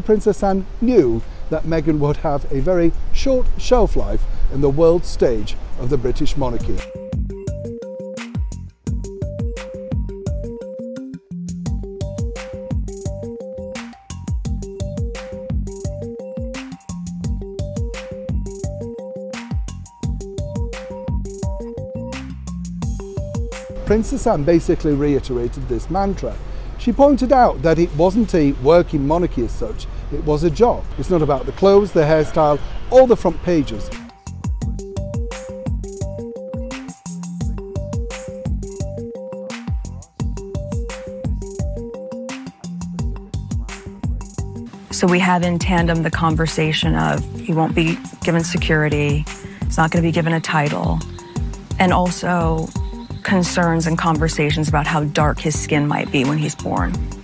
Princess Anne knew that Meghan would have a very short shelf life in the world stage of the British monarchy. Princess Anne basically reiterated this mantra. She pointed out that it wasn't a working monarchy as such, it was a job. It's not about the clothes, the hairstyle, or the front pages. So we had in tandem the conversation of he won't be given security, he's not going to be given a title, and also concerns and conversations about how dark his skin might be when he's born.